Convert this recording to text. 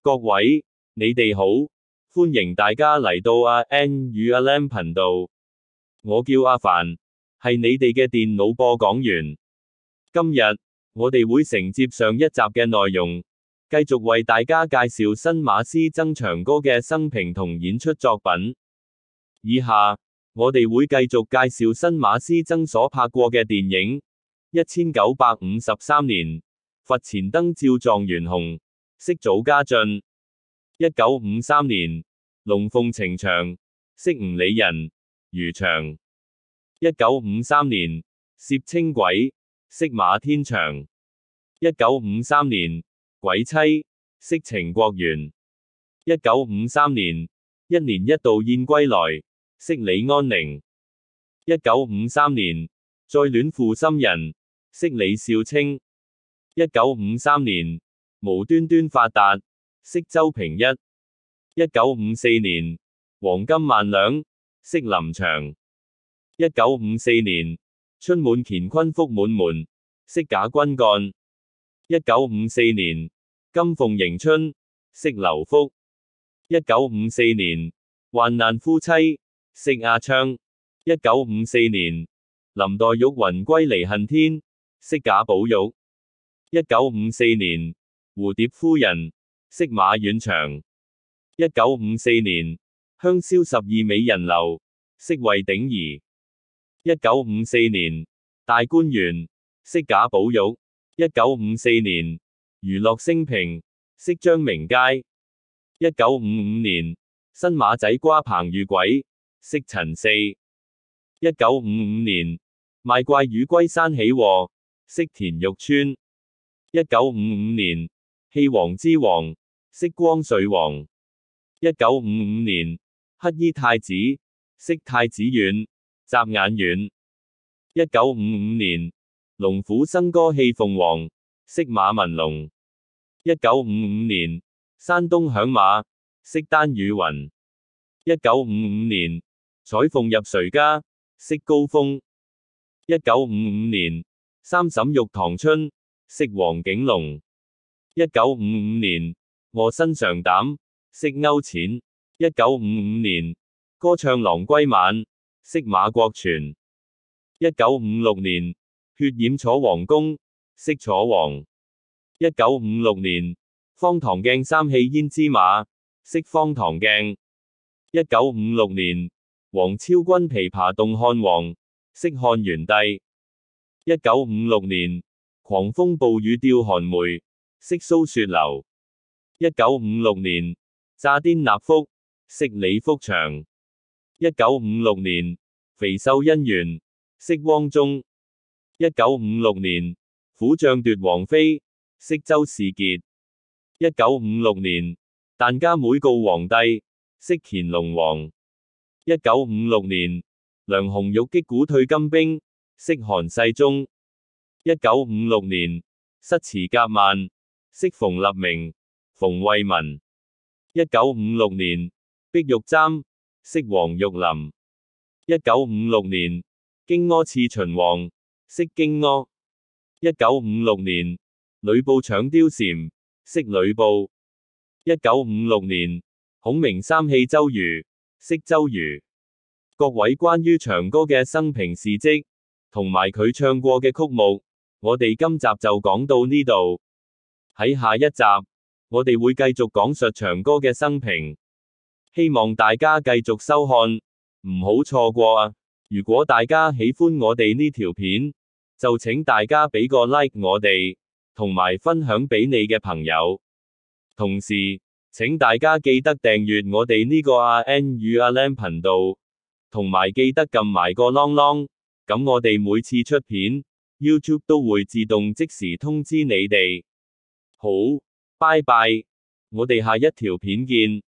各位，你哋好，歡迎大家嚟到阿 N 與阿 Lam 頻道。我叫阿凡，係你哋嘅電腦播講員。今日，我哋會承接上一集嘅內容，繼續為大家介紹新馬師曾長哥嘅生平同演出作品。以下，我哋會繼續介紹新馬師曾所拍過嘅電影。1953年，佛前燈照狀元紅，飾祖家俊。1953年，龍鳳呈祥，飾吳理人、余祥。1953年，攝青鬼，飾馬天祥。1953年，鬼妻，飾程國元。1953年，一年一度燕歸來，飾李安寧。1953年，再戀負心人，飾李少清。1953年，無端端發達，飾周平一。1954年，黃金萬兩，飾林祥。1954年，春滿乾坤福滿門，飾賈君幹。1954年，金鳳迎春，飾劉福。1954年，患難夫妻，飾阿昌。1954年，林黛玉魂歸離恨天，飾賈寶玉。1954年，蝴蝶夫人，飾馬婉祥。1954年，香消十二美人樓，飾惠鼎兒。1954年，大觀園，飾賈寶玉。1954年，娛樂升平，飾張明佳。1955年，新馬仔瓜彭遇鬼，飾陳四。1955年，賣怪魚歸山起禍，飾田玉川。1955年，戲王之王，飾光緒皇。1955年，黑衣太子，飾太子遠、眨眼遠。1955年，龍虎生歌戲鳳凰，飾馬文龍。1955年，山東響馬，飾丹羽雲。1955年，彩鳳入誰家，飾高峰。1955年，三嬸玉堂春，飾黃景龍。1955年，臥薪嘗膽，飾勾踐。1955年，歌唱郎歸晚，飾馬國全。1956年，血染楚皇宮，飾楚皇。1956年，方唐鏡三戲胭脂馬，飾方唐鏡。1956年，王昭君琵琶動漢王，飾漢元帝。1956年，狂風暴雨吊寒梅，飾蘇雪樓。1956年，詐癲納福，飾李福祥。1956年，肥瘦姻緣，飾汪宗。1956年，虎將奪王妃，飾周仕傑。1956年，但家妹告皇帝，飾乾隆皇。1956年，梁紅玉擊鼓退金兵，飾韓世忠。1956年，失詞夾萬，飾馮立明、馮惠文。1956年，碧玉簪，飾黃玉林。1956年，荊軻刺秦王，飾荊軻。1956年，呂布搶貂蟬，飾呂布。1956年，孔明三戲周瑜，飾周瑜。各位關於長哥嘅生平事蹟，同埋佢唱過嘅曲目，我哋今集就講到呢度。喺下一集，我哋會繼續講述長哥嘅生平，希望大家繼續收看，唔好錯過啊！如果大家喜歡我哋呢條片，就請大家俾個 like 我哋，同埋分享俾你嘅朋友。同時，請大家記得訂閱我哋呢個阿 N 與阿 Lam 頻道，同埋記得撳埋個啷啷，咁我哋每次出片，YouTube 都會自動即時通知你哋。好，拜拜，我哋下一條片見。